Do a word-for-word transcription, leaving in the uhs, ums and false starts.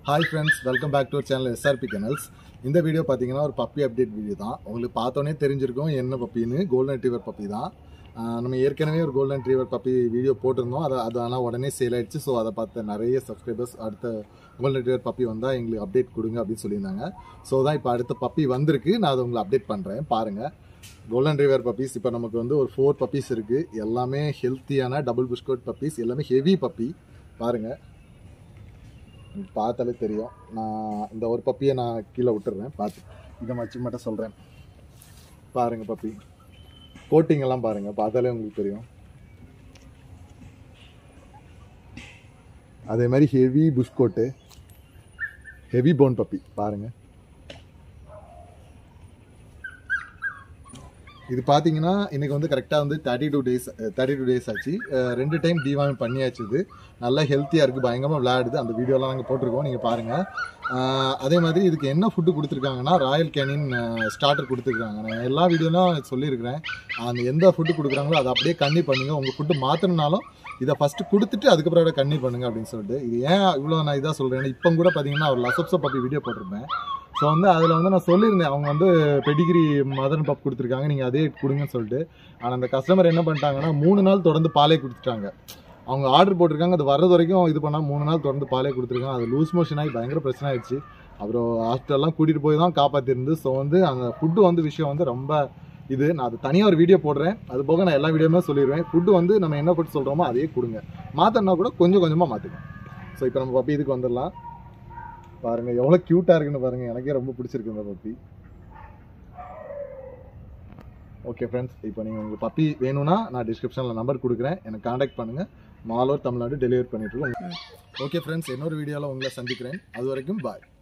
Hi friends, welcome back to our channel S R P Kennels. இந்த video பார்த்தீங்கன்னா ஒரு puppy update video தான். உங்களுக்கு பார்த்தோன்னே தெரிஞ்சிருக்கும் என்ன பப்பின்னு. கோல்டன் ரிட்ரீவர் பப்பி தான். நம்ம ஏற்கனவே ஒரு கோல்டன் ரிட்ரீவர் பப்பி வீடியோ போட்டிருந்தோம். அதை அது ஆனால் உடனே சேல் ஆயிடுச்சு. ஸோ அதை பார்த்த நிறைய சப்ஸ்கிரைபர்ஸ் அடுத்த கோல்டன் ரிட்ரீவர் பப்பி வந்தால் எங்களுக்கு அப்டேட் கொடுங்க அப்படின்னு சொல்லியிருந்தாங்க. ஸோ தான் இப்போ அடுத்த பப்பி வந்திருக்கு. நான் அதை உங்களுக்கு அப்டேட் பண்ணுறேன் பாருங்கள். கோல்டன் ரிட்ரீவர் பப்பீஸ் இப்போ நமக்கு வந்து ஒரு ஃபோர் பப்பீஸ் இருக்குது. எல்லாமே ஹெல்த்தியான டபுள் புஷ்கோட் பப்பீஸ், எல்லாமே ஹெவி பப்பி. பாருங்கள், பார்த்தாலே தெரியும். நான் இந்த ஒரு பப்பியை நான் கீழே விட்டுறேன், பார்த்து இதை வச்சு மட்டும் சொல்கிறேன். பாருங்கள் பப்பி கோட்டிங் எல்லாம் பாருங்கள், பார்த்தாலே உங்களுக்கு தெரியும். அதே மாதிரி heavy plush coat, heavy bone puppy பாருங்கள். இது பார்த்தீங்கன்னா இன்றைக்கி வந்து கரெக்டாக வந்து thirty two days thirty two days ஆச்சு. ரெண்டு டைம் டிவார்ம் பண்ணியாச்சு. இது நல்லா ஹெல்த்தியாக இருக்குது, பயங்கரமாக விளையாடுது. அந்த வீடியோலாம் நாங்கள் போட்டிருக்கோம், நீங்கள் பாருங்கள். அதே மாதிரி இதுக்கு என்ன ஃபுட்டு கொடுத்துருக்காங்கன்னா ராயல் கேனின் ஸ்டார்டர் கொடுத்துருக்காங்க. நான் எல்லா வீடியோலாம் சொல்லியிருக்கிறேன். அந்த எந்த ஃபுட்டு கொடுக்குறாங்களோ அதை அப்படியே கன்னியூ பண்ணுங்கள். உங்கள் ஃபுட்டு மாற்றணுனாலும் இதை ஃபஸ்ட்டு கொடுத்துட்டு அதுக்கப்புறம் கன்னியூ பண்ணுங்கள் அப்படின்னு சொல்லிட்டு. இது ஏன் இவ்வளோ நான் இதாக சொல்கிறேன், இப்போ கூட பார்த்தீங்கன்னா ஒரு லசப்ஸோ பப்பி வீடியோ போட்டிருப்பேன். ஸோ வந்து அதில் வந்து நான் சொல்லியிருந்தேன், அவங்க வந்து பெடிகிரி மதர் பப் கொடுத்துருக்காங்க, நீங்கள் அதே கொடுங்கன்னு சொல்லிட்டு. ஆனால் அந்த கஸ்டமர் என்ன பண்ணிட்டாங்கன்னா மூணு நாள் தொடர்ந்து பாலே கொடுத்துட்டாங்க. அவங்க ஆர்டர் போட்டிருக்காங்க, அது வர்றது வரைக்கும் இது பண்ணால் மூணு நாள் தொடர்ந்து பாலே கொடுத்துருக்காங்க. அது லூஸ் மோஷன் ஆகி பயங்கர பிரச்சனை ஆயிடுச்சு. அப்புறம் ஹாஸ்பிட்டல்லாம் கூட்டிகிட்டு போய் தான் காப்பாற்றிருந்து. ஸோ வந்து அந்த ஃபுட்டு வந்து விஷயம் வந்து ரொம்ப இது. நான் அது தனியாக ஒரு வீடியோ போடுறேன். அது போக நான் எல்லா வீடியோமே சொல்லிடுவேன். ஃபுட்டு வந்து நம்ம என்ன ஃபுட் சொல்கிறோமோ அதே கொடுங்க, மாற்றினா கூட கொஞ்சம் கொஞ்சமாக மாற்றிக்கலாம். ஸோ இப்போ நம்ம பப்பி இதுக்கு வந்துடலாம். பாருங்கள் எவ்வளோ க்யூட்டாக இருக்குன்னு பாருங்கள். எனக்கே ரொம்ப பிடிச்சிருக்கு இந்த பப்பி. ஓகே ஃப்ரெண்ட்ஸ், இப்போ நீங்கள் உங்களுக்கு பப்பி வேணும்னா நான் டிஸ்கிரிப்ஷனில் நம்பர் கொடுக்குறேன், எனக்கு காண்டாக்ட் பண்ணுங்கள். மால் ஓவர் தமிழ்நாடு டெலிவரி பண்ணிட்டுருக்கோம். ஓகே ஃப்ரெண்ட்ஸ், இன்னொரு வீடியோவில் உங்களை சந்திக்கிறேன். அது வரைக்கும் பாய்.